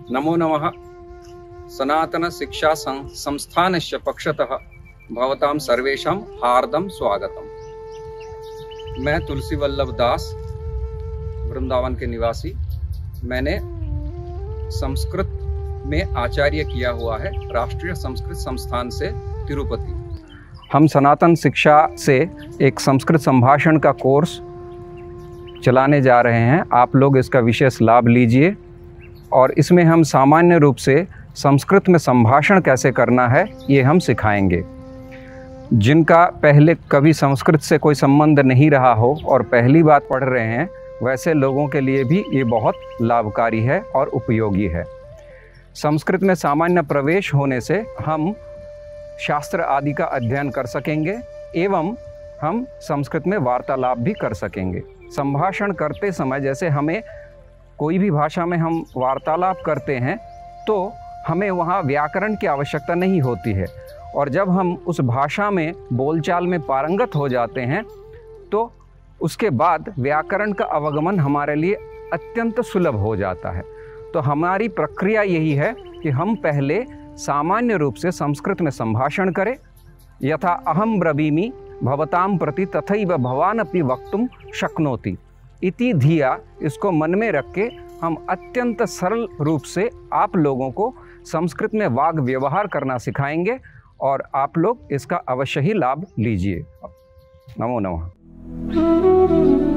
नमो नमः। सनातन शिक्षा संस्थानस्य पक्षतः भवतां सर्वेषां हार्दं स्वागतम्। मैं तुलसी वल्लभ दास, वृंदावन के निवासी। मैंने संस्कृत में आचार्य किया हुआ है राष्ट्रीय संस्कृत संस्थान से तिरुपति। हम सनातन शिक्षा से एक संस्कृत संभाषण का कोर्स चलाने जा रहे हैं। आप लोग इसका विशेष लाभ लीजिए और इसमें हम सामान्य रूप से संस्कृत में संभाषण कैसे करना है ये हम सिखाएंगे। जिनका पहले कभी संस्कृत से कोई संबंध नहीं रहा हो और पहली बार पढ़ रहे हैं, वैसे लोगों के लिए भी ये बहुत लाभकारी है और उपयोगी है। संस्कृत में सामान्य प्रवेश होने से हम शास्त्र आदि का अध्ययन कर सकेंगे एवं हम संस्कृत में वार्तालाप भी कर सकेंगे। संभाषण करते समय जैसे हमें कोई भी भाषा में हम वार्तालाप करते हैं तो हमें वहाँ व्याकरण की आवश्यकता नहीं होती है, और जब हम उस भाषा में बोलचाल में पारंगत हो जाते हैं तो उसके बाद व्याकरण का अवगमन हमारे लिए अत्यंत सुलभ हो जाता है। तो हमारी प्रक्रिया यही है कि हम पहले सामान्य रूप से संस्कृत में संभाषण करें। यथा अहम ब्रवीमि भवतां प्रति तथैव भवान् अपि वक्तुं शक्नोति इति धिया, इसको मन में रख के हम अत्यंत सरल रूप से आप लोगों को संस्कृत में वाग व्यवहार करना सिखाएंगे और आप लोग इसका अवश्य ही लाभ लीजिए। नमो नमः।